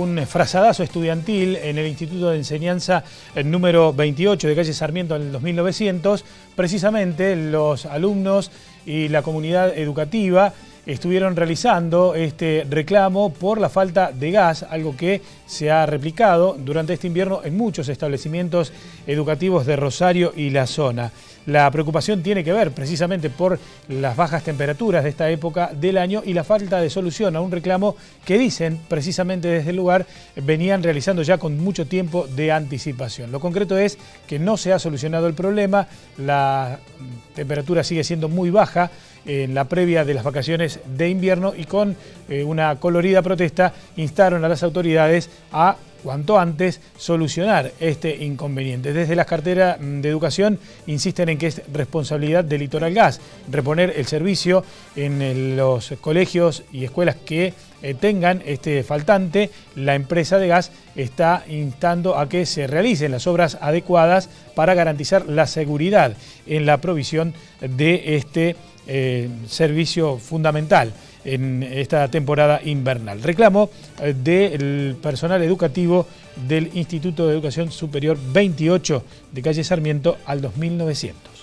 un frazadazo estudiantil en el Instituto de Enseñanza número 28 de calle Sarmiento en el 2900. Precisamente los alumnos y la comunidad educativa estuvieron realizando este reclamo por la falta de gas, algo que se ha replicado durante este invierno en muchos establecimientos educativos de Rosario y la zona. La preocupación tiene que ver precisamente por las bajas temperaturas de esta época del año y la falta de solución a un reclamo que dicen precisamente desde el lugar venían realizando ya con mucho tiempo de anticipación. Lo concreto es que no se ha solucionado el problema, la temperatura sigue siendo muy baja en la previa de las vacaciones de invierno y con una colorida protesta instaron a las autoridades a cuanto antes solucionar este inconveniente. Desde las carteras de educación insisten en que es responsabilidad de Litoral Gas reponer el servicio en los colegios y escuelas que tengan este faltante. La empresa de gas está instando a que se realicen las obras adecuadas para garantizar la seguridad en la provisión de este servicio fundamental en esta temporada invernal. Reclamo del personal educativo del Instituto de Educación Superior 28 de calle Sarmiento al 2900.